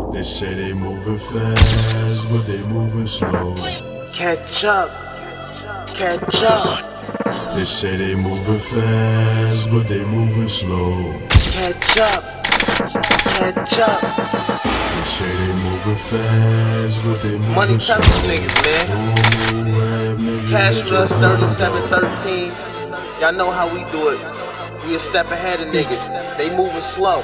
They say they moving fast, but they moving slow. Catch up, catch up. They say they moving fast, but they moving slow. Catch up, catch up. They say they moving fast, but they moving Money slow. time niggas, man. Cash Rush 3713. Y'all know how we do it. We a step ahead of niggas. They moving slow.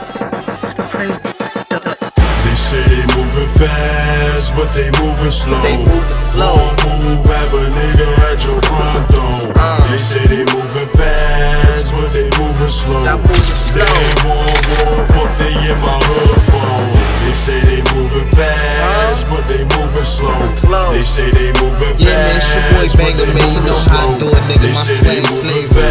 They say they moving fast, but they moving slow. They moving slow. Won't move, have a nigga at your front door. They say they moving fast, but they moving slow. They ain't war, fuck they in my hood phone. They say they moving fast, but they moving slow. They say they moving fast, yeah, man, it's your boy Banger, man. You know how I do it, nigga. My slang flavor.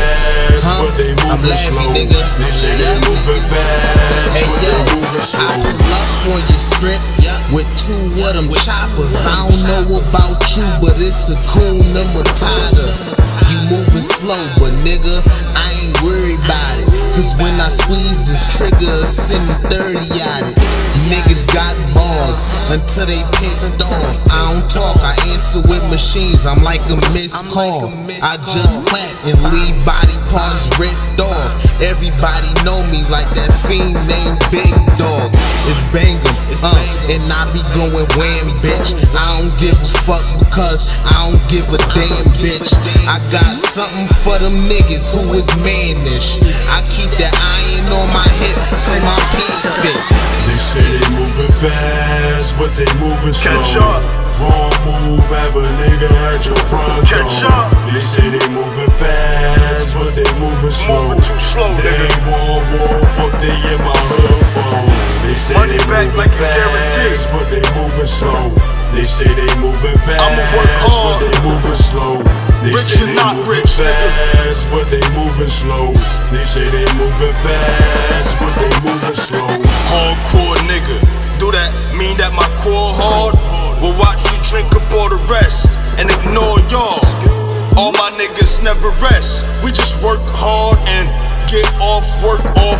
I'm Larry, nigga. They say they moving fast, hey, but yo, they moving slow. I pull up on your strip with two of them choppers. I don't know about you, but it's a Kuna Matata. You moving slow, but nigga, I ain't worried about it. Cause when I squeeze this trigger, send 30 at it. Niggas got balls until they picked off. I don't talk, I answer with machines. I'm like a missed call. I just clap and leave body parts ripped off. Everybody know me like that fiend named Big Dog. It's Banger, and I be going wham, bitch. I don't give a fuck because I don't give a damn, bitch. I got something for them niggas who is mannish. I keep that iron on my hip so my pants fit. They say they moving fast, but they moving slow. Wrong move, have a nigga at your front door. They say they moving fast, but they moving slow. They ain't war, fuck they in my hood phone. They say they moving fast, but they moving slow. They say they moving fast, but they moving slow. They say they moving fast, but they moving slow. They say they moving fast, but they moving slow. Hardcore nigga, do that mean that my core hard? We'll watch you drink up all the rest and ignore y'all. All my niggas never rest. We just work hard and get off work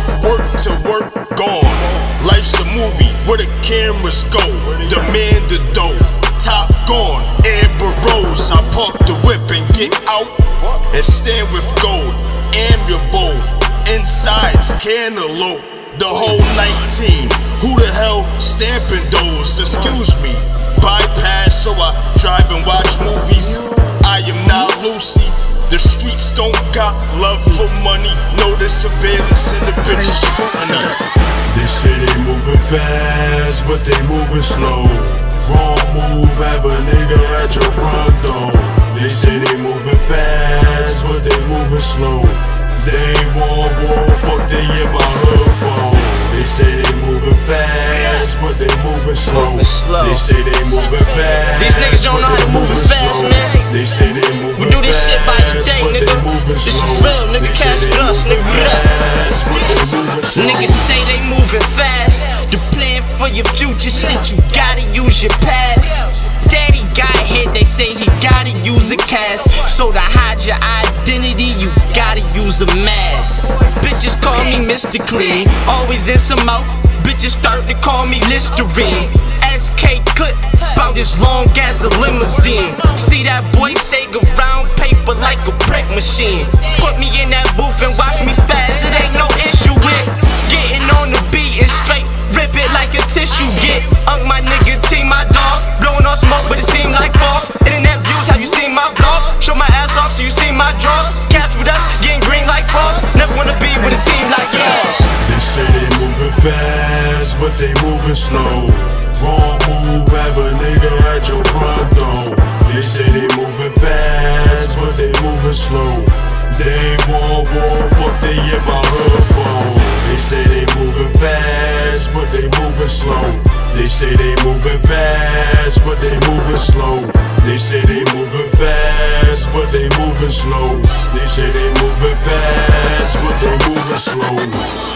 to work gone. Life's a movie where the cameras go. Demand the dough, top gone, Amber Rose. I park the whip and get out and stand with gold. Amiable, insides cantaloupe. The whole 19, who the hell stamping those? Excuse me, bypass so I drive and watch movies. I am not Lucy. The streets don't got love for money. No, the surveillance and the bitches scrutiny. They say they moving fast, but they moving slow. Wrong move, have a nigga at your front door. They say they moving fast, but they moving slow. They ain't war, fuck they in my hood phone. They say they moving fast, but they moving slow. They say they moving fast. These niggas don't know how to move fast, man. They say they moving we do this shit by the day, nigga. This is real, nigga. Cash Rush, nigga. Niggas say they moving fast. The plan for your future shit, you gotta use your past. Daddy got hit, they say he gotta use a cast. So to hide your identity, you gotta use a mask. Bitches call me Mr. Clean, always in some mouth. Bitches start to call me Listerine. SK clip, bout as long as a limousine. See that boy say go round paper like a print machine. Put me in that booth and watch me spaz, it ain't no issue with getting on the beat and straight rip it like a tissue get. My nigga team, my dog, blowing on smoke but it seem like fog. Internet views, have you seen my vlog? Show my ass off till you see my draws. Cats with us, getting green like frogs. Never wanna be with a team like yours. They say they moving fast, but they moving slow. Wrong move, have a nigga at your front door. They say they moving fast, but they moving slow. They ain't war, fuck they in my hood phone. They say they moving fast, but they moving slow. They say they moving fast, but they moving slow. They say they moving fast, but they moving slow. They say they moving fast, but they moving slow.